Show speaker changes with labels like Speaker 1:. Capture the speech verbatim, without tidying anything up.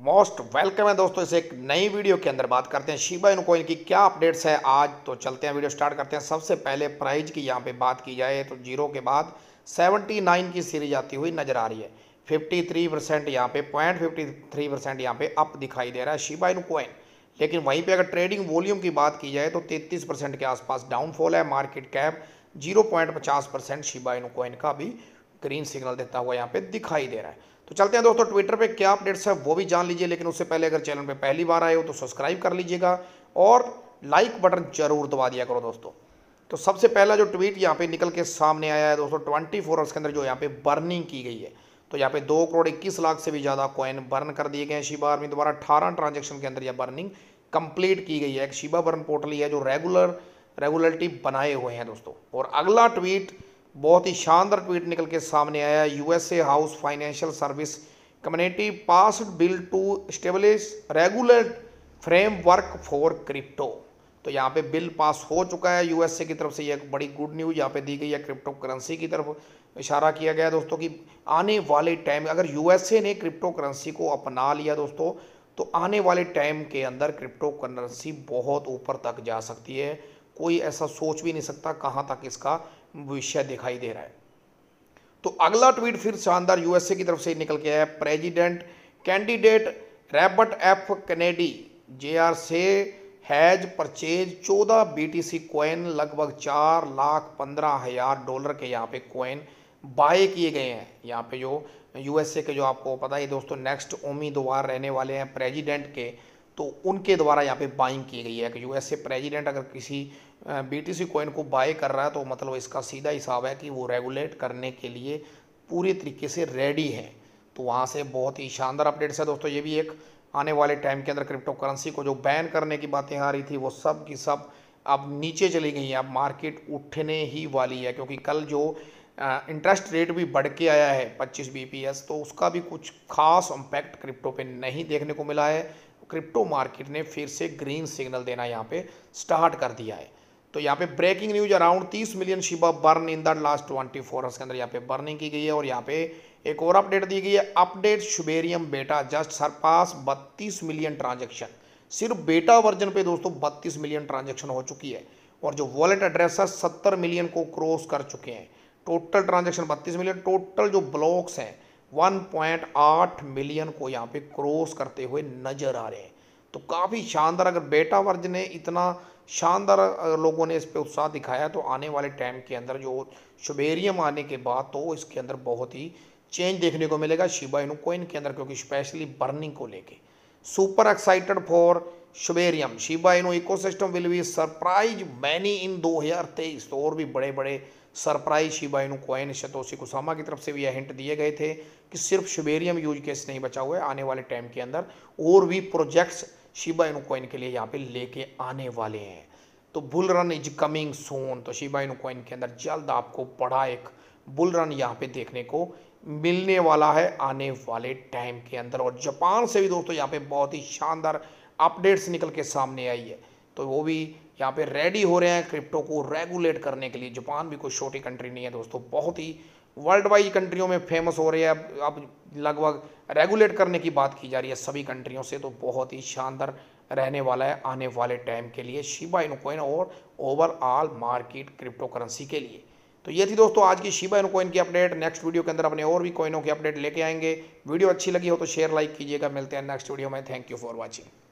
Speaker 1: Most welcome है दोस्तों। इस एक नई वीडियो के अंदर बात करते हैं शिबा इनु कॉइन की क्या अपडेट्स है आज। तो चलते हैं वीडियो स्टार्ट करते हैं। सबसे पहले प्राइस की यहाँ पे बात की जाए तो जीरो के बाद उन्यासी की सीरीज आती हुई नजर आ रही है। तिरेपन परसेंट यहाँ पे पॉइंट फिफ्टी थ्री परसेंट यहाँ पे अप दिखाई दे रहा है शिबा इनु कॉइन। लेकिन वहीं पे अगर ट्रेडिंग वॉल्यूम की बात की जाए तो तैंतीस परसेंट के आसपास डाउनफॉल है। मार्केट कैप जीरो पॉइंट पचास परसेंट शिबा इनु कॉइन का भी ग्रीन सिग्नल देता हुआ यहाँ पे दिखाई दे रहा है। तो चलते हैं दोस्तों ट्विटर पे क्या अपडेट्स है वो भी जान लीजिए। लेकिन उससे पहले अगर चैनल पे पहली बार आए हो तो सब्सक्राइब कर लीजिएगा और लाइक बटन जरूर दबा दिया करो दोस्तों। तो सबसे पहला जो ट्वीट यहाँ पे निकल के सामने आया है दोस्तों, ट्वेंटी फोर आवर्स के अंदर जो यहाँ पे बर्निंग की गई है। तो यहाँ पे दो करोड़ इक्कीस लाख से भी ज़्यादा कॉइन बर्न कर दिए गए हैं शिबा आर्मी द्वारा। अठारह ट्रांजेक्शन के अंदर यह बर्निंग कंप्लीट की गई है। एक शिबा बर्न पोर्टल ही है जो रेगुलर रेगुलरिटी बनाए हुए हैं दोस्तों। और अगला ट्वीट बहुत ही शानदार ट्वीट निकल के सामने आया। USA house financial service community passed bill to establish regular framework for crypto. तो यहाँ पे बिल पास हो चुका है यूएसए की तरफ से। यह एक बड़ी गुड न्यूज यहाँ पे दी गई है। क्रिप्टो करेंसी की तरफ इशारा किया गया है दोस्तों कि आने वाले टाइम अगर यूएसए ने क्रिप्टो करेंसी को अपना लिया दोस्तों तो आने वाले टाइम के अंदर क्रिप्टो करेंसी बहुत ऊपर तक जा सकती है। कोई ऐसा सोच भी नहीं सकता कहाँ तक इसका भविष्य दिखाई दे रहा है। तो अगला ट्वीट फिर शानदार यूएसए की तरफ से निकल के आया। President candidate Robert F Kennedy JR से हैज परचेज चौदह बीटीसी कॉइन लगभग चार लाख पंद्रह हजार डॉलर के यहाँ पे कॉइन बाय किए गए हैं। यहाँ पे जो यूएसए के जो आपको पता है दोस्तों नेक्स्ट उम्मीदवार रहने वाले हैं प्रेसिडेंट के, तो उनके द्वारा यहाँ पे बाइंग की गई है कि यूएसए प्रेसिडेंट अगर किसी बीटीसी कॉइन को बाय कर रहा है तो मतलब इसका सीधा हिसाब है कि वो रेगुलेट करने के लिए पूरी तरीके से रेडी है। तो वहाँ से बहुत ही शानदार अपडेट्स है दोस्तों। ये भी एक आने वाले टाइम के अंदर क्रिप्टो करेंसी को जो बैन करने की बातें आ रही थी वो सब की सब अब नीचे चली गई हैं। अब मार्केट उठने ही वाली है क्योंकि कल जो इंटरेस्ट रेट भी बढ़ के आया है पच्चीस बीपीएस, तो उसका भी कुछ खास इम्पैक्ट क्रिप्टो पे नहीं देखने को मिला है। क्रिप्टो मार्केट ने फिर से ग्रीन सिग्नल देना यहाँ पे स्टार्ट कर दिया है। तो यहाँ पे ब्रेकिंग न्यूज अराउंड तीस million Shiba burn in the last twenty four hours के अंदर यहाँ पे बर्निंग की गई है। और यहाँ पे एक और अपडेट दी गई है। अपडेट शुबेरियम बेटा जस्ट सरपास बत्तीस मिलियन ट्रांजेक्शन। सिर्फ बेटा वर्जन पे दोस्तों बत्तीस मिलियन ट्रांजेक्शन हो चुकी है और जो वॉलेट एड्रेस है सत्तर मिलियन को क्रॉस कर चुके हैं। टोटल ट्रांजेक्शन बत्तीस मिलियन, टोटल जो ब्लॉक्स हैं वन पॉइंट आठ मिलियन को यहाँ पे क्रॉस करते हुए नजर आ रहे हैं। तो काफ़ी शानदार, अगर बेटा वर्जन ने इतना शानदार लोगों ने इस पे उत्साह दिखाया तो आने वाले टाइम के अंदर जो शुबेरियम आने के बाद तो इसके अंदर बहुत ही चेंज देखने को मिलेगा शिबा इनु कॉइन के अंदर, क्योंकि स्पेशली बर्निंग को लेके super excited for Shibarium. Shiba Inu ecosystem will be surprise many in दो हज़ार तेईस। तो और भी बड़े बड़े surprise Shiba Inu coin Shytoshi Kusama की तरफ से भी यह हिंट दिए गए थे कि सिर्फ शुबेरियम यूज केस नहीं बचा हुआ है। आने वाले टाइम के अंदर और भी प्रोजेक्ट्स शिबा इनु कॉइन के लिए यहाँ पे लेके आने वाले हैं। तो bull run is coming soon. तो शिबा इनु कॉइन के अंदर जल्द आपको बड़ा एक बुल रन यहाँ पे देखने को मिलने वाला है आने वाले टाइम के अंदर। और जापान से भी दोस्तों यहाँ पे बहुत ही शानदार अपडेट्स निकल के सामने आई है। तो वो भी यहाँ पे रेडी हो रहे हैं क्रिप्टो को रेगुलेट करने के लिए। जापान भी कोई छोटी कंट्री नहीं है दोस्तों, बहुत ही वर्ल्ड वाइड कंट्रियों में फेमस हो रही है। अब लगभग रेगुलेट करने की बात की जा रही है सभी कंट्रियों से। तो बहुत ही शानदार रहने वाला है आने वाले टाइम के लिए शिबा इनु कॉइन और ओवरऑल मार्केट क्रिप्टो करेंसी के लिए। तो ये थी दोस्तों आज की शिबा इनु कॉइन की अपडेट। नेक्स्ट वीडियो के अंदर अपने और भी कॉइनों की अपडेट लेके आएंगे। वीडियो अच्छी लगी हो तो शेयर लाइक कीजिएगा। मिलते हैं नेक्स्ट वीडियो में। Thank you for watching.